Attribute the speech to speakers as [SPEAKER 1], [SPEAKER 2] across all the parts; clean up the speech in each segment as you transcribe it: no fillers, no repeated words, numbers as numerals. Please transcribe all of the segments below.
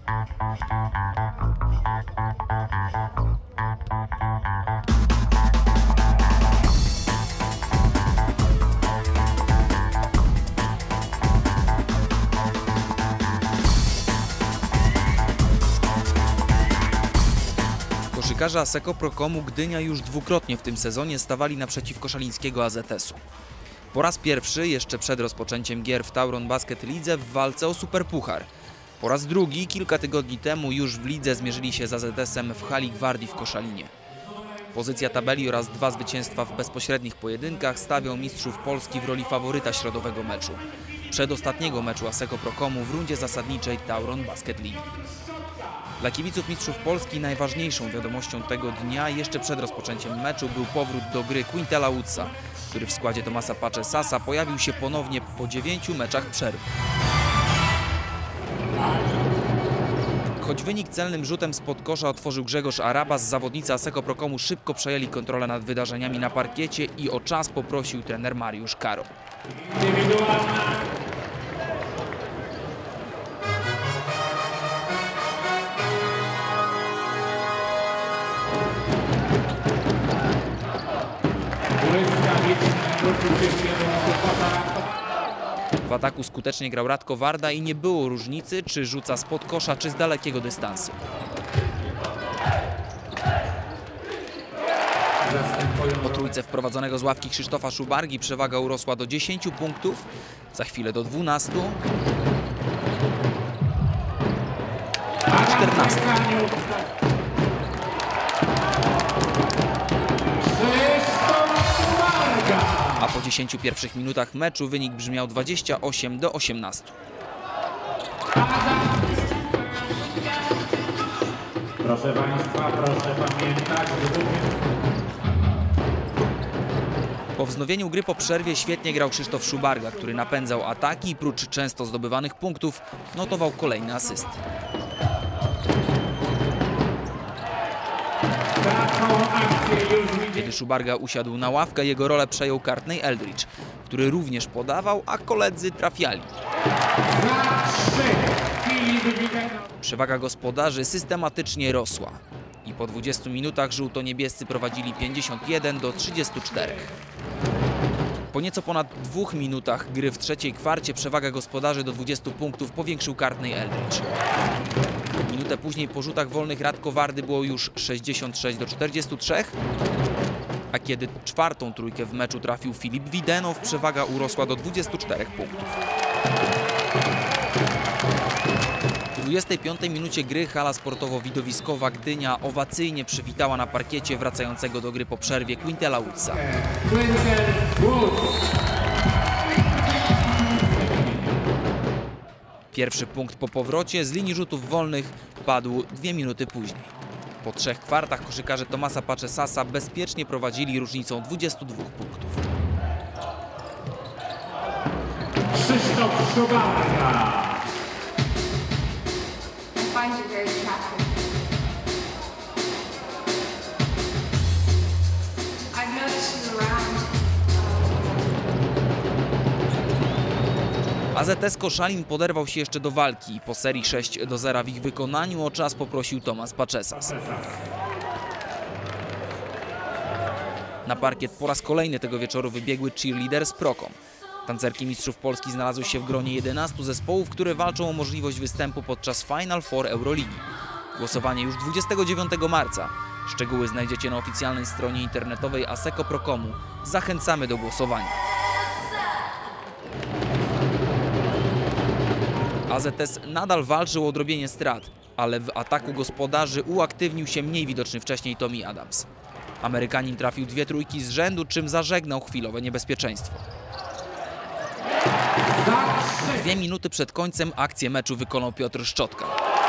[SPEAKER 1] Koszykarze Asseco Procomu Gdynia już dwukrotnie w tym sezonie stawali naprzeciw koszalińskiego AZS-u. Po raz pierwszy, jeszcze przed rozpoczęciem gier w Tauron Basket Lidze, w walce o Superpuchar. Po raz drugi, kilka tygodni temu, już w lidze zmierzyli się z AZS-em w hali Gwardii w Koszalinie. Pozycja tabeli oraz 2 zwycięstwa w bezpośrednich pojedynkach stawią mistrzów Polski w roli faworyta środowego meczu. Przedostatniego meczu Asseco Procomu w rundzie zasadniczej Tauron Basket League. Dla kibiców mistrzów Polski najważniejszą wiadomością tego dnia jeszcze przed rozpoczęciem meczu był powrót do gry Quintela Woodsa, który w składzie Tomasa Pace-Sasa pojawił się ponownie po 9 meczach przerwy. Choć wynik celnym rzutem spod kosza otworzył Grzegorz Arabas, zawodnicy Asseco Procomu szybko przejęli kontrolę nad wydarzeniami na parkiecie i o czas poprosił trener Mariusz Karo. W ataku skutecznie grał Radko Warda i nie było różnicy, czy rzuca spod kosza, czy z dalekiego dystansu. Po trójce wprowadzonego z ławki Krzysztofa Szubargi przewaga urosła do 10 punktów, za chwilę do 12, 14. A po 10 pierwszych minutach meczu wynik brzmiał 28-18.
[SPEAKER 2] Proszę Państwa, proszę pamiętać.
[SPEAKER 1] Po wznowieniu gry po przerwie świetnie grał Krzysztof Szubarga, który napędzał ataki i prócz często zdobywanych punktów notował kolejne asysty. Kiedy Szubarga usiadł na ławkę, jego rolę przejął Courtney Eldridge, który również podawał, a koledzy trafiali. Przewaga gospodarzy systematycznie rosła i po 20 minutach żółto-niebiescy prowadzili 51-34. Po nieco ponad 2 minutach gry w trzeciej kwarcie przewagę gospodarzy do 20 punktów powiększył Courtney Eldridge. Minutę później po rzutach wolnych Radko Wardy było już 66-43, a kiedy czwartą trójkę w meczu trafił Filip Widenow, przewaga urosła do 24 punktów. W 25 minucie gry hala sportowo-widowiskowa Gdynia owacyjnie przywitała na parkiecie wracającego do gry po przerwie Quintela Woodsa. Pierwszy punkt po powrocie z linii rzutów wolnych padł 2 minuty później. Po 3 kwartach koszykarze Tomasa Pace-Sasa bezpiecznie prowadzili różnicą 22 punktów.
[SPEAKER 2] Krzysztof Szubarga.
[SPEAKER 1] AZS Koszalin poderwał się jeszcze do walki i po serii 6-0 w ich wykonaniu o czas poprosił Tomas Pace-Sas. Na parkiet po raz kolejny tego wieczoru wybiegły cheerleaders Procom. Tancerki mistrzów Polski znalazły się w gronie 11 zespołów, które walczą o możliwość występu podczas Final Four Euroligi. Głosowanie już 29 marca. Szczegóły znajdziecie na oficjalnej stronie internetowej Asseco Procomu. Zachęcamy do głosowania. AZS nadal walczył o odrobienie strat, ale w ataku gospodarzy uaktywnił się mniej widoczny wcześniej Tommy Adams. Amerykanin trafił 2 trójki z rzędu, czym zażegnał chwilowe niebezpieczeństwo. 2 minuty przed końcem akcję meczu wykonał Piotr Szczotka.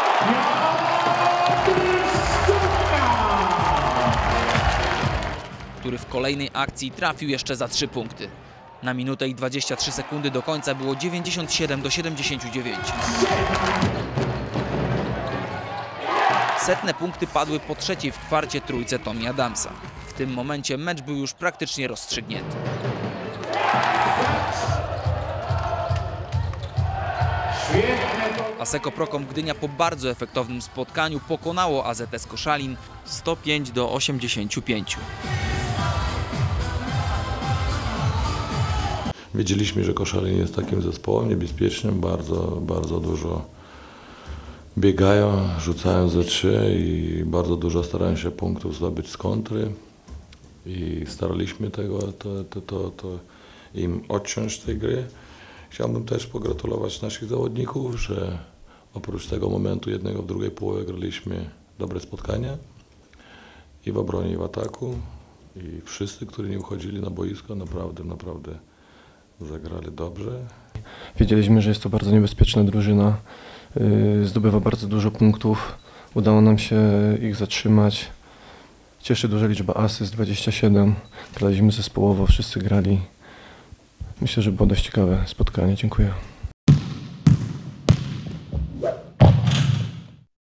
[SPEAKER 1] Który w kolejnej akcji trafił jeszcze za 3 punkty. Na minutę i 23 sekundy do końca było 97-79. Setne punkty padły po trzeciej w kwarcie trójce Tommy Adamsa. W tym momencie mecz był już praktycznie rozstrzygnięty.
[SPEAKER 2] Świetne
[SPEAKER 1] Asseco Procom Gdynia po bardzo efektownym spotkaniu pokonało AZS Koszalin 105-85.
[SPEAKER 3] Wiedzieliśmy, że Koszalin jest takim zespołem niebezpiecznym, bardzo dużo biegają, rzucają ze 3 i bardzo dużo starają się punktów zdobyć z kontry i staraliśmy to im odciąć tej gry. Chciałbym też pogratulować naszych zawodników, że oprócz tego momentu jednego w drugiej połowie graliśmy dobre spotkania i w obronie, i w ataku i wszyscy, którzy nie uchodzili na boisko, naprawdę zagrali dobrze.
[SPEAKER 4] Wiedzieliśmy, że jest to bardzo niebezpieczna drużyna, zdobywa bardzo dużo punktów, udało nam się ich zatrzymać. Cieszy duża liczba asyst, 27, graliśmy zespołowo, wszyscy grali. Myślę, że było dość ciekawe spotkanie. Dziękuję.